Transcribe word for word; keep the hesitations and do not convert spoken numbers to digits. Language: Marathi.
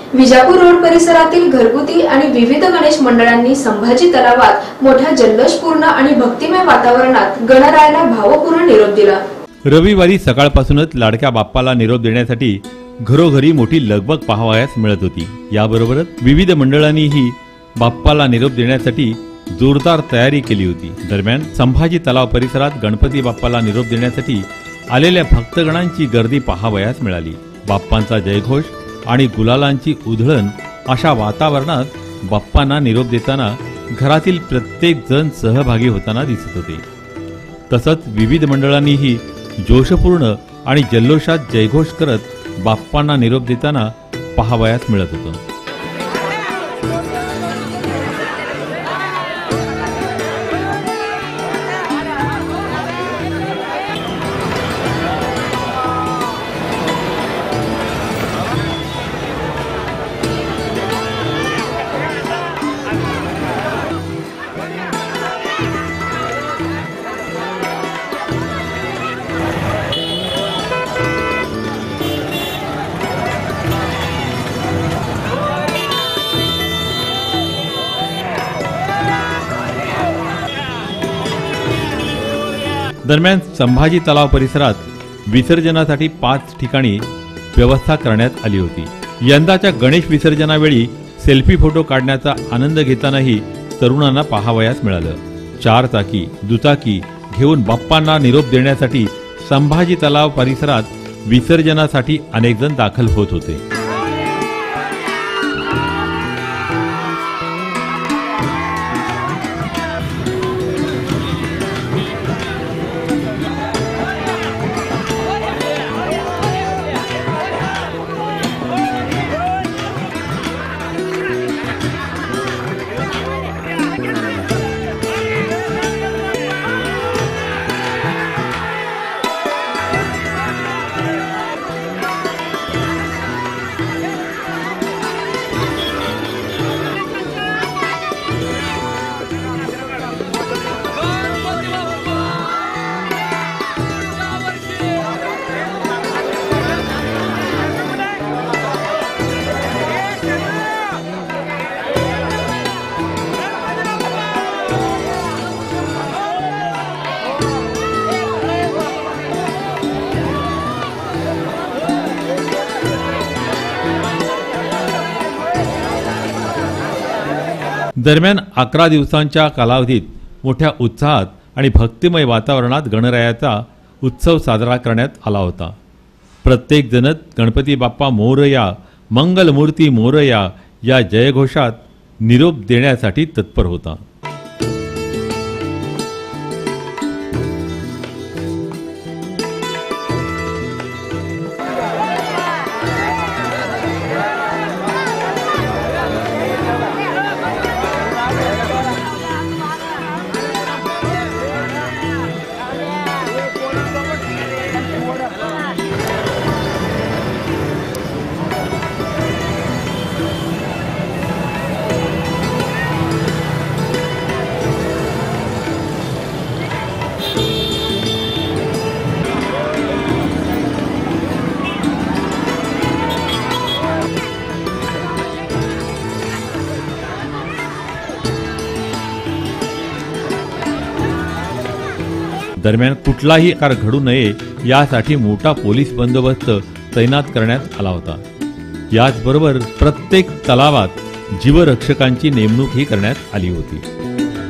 विजापूर रोड परिसरातील घरगुती आणि विविध गणेश मंडळांनी संभाजी तलावात मोठ्या जल्लोषपूर्ण आणि भक्तिमय वातावरणात गणरायाला भावपूर्ण निरोप दिला। रविवारी सकाळपासूनच लाडक्या बाप्पाला निरोप देण्यासाठी घरोघरी मोठी लगबग पाहावयास मिळत होती। याबरोबरच विविध मंडळांनीही बाप्पाला निरोप देण्यासाठी जोरदार तयारी केली होती। दरम्यान संभाजी तलाव परिसरात गणपती बाप्पाला निरोप देण्यासाठी आलेल्या भक्तगणांची गर्दी पाहावयास मिळाली। बाप्पांचा जयघोष आणि गुलालांची उधळण अशा वातावरणात बाप्पांना निरोप देताना घरातील प्रत्येक जण सहभागी होताना दिसत होते। तसंच विविध मंडळांनीही जोशपूर्ण आणि जल्लोषात जयघोष करत बाप्पांना निरोप देताना पाहावयास मिळत होतं। दरम्यान संभाजी तलाव परिसरात विसर्जनासाठी पाच ठिकाणी व्यवस्था करण्यात आली होती। यंदाच्या गणेश विसर्जनावेळी सेल्फी फोटो काढण्याचा आनंद घेतानाही तरुणांना पाहावयास मिळालं। चार चाकी दुचाकी घेऊन बाप्पांना निरोप देण्यासाठी संभाजी तलाव परिसरात विसर्जनासाठी अनेक जण दाखल होत होते। दरम्यान अकरा दिवसांच्या कालावधीत मोठ्या उत्साहात आणि भक्तिमय वातावरणात गणरायाचा उत्सव साजरा करण्यात आला होता। प्रत्येक जण गणपती बाप्पा मोरया, मंगलमूर्ती मोरया या जयघोषात निरोप देण्यासाठी तत्पर होता। दरम्यान कुठलाही कार घडू नये यासाठी मोठा पोलीस बंदोबस्त तैनात करण्यात आला होता। याचबरोबर प्रत्येक तलावात जीवरक्षकांची नेमणूकही करण्यात आली होती।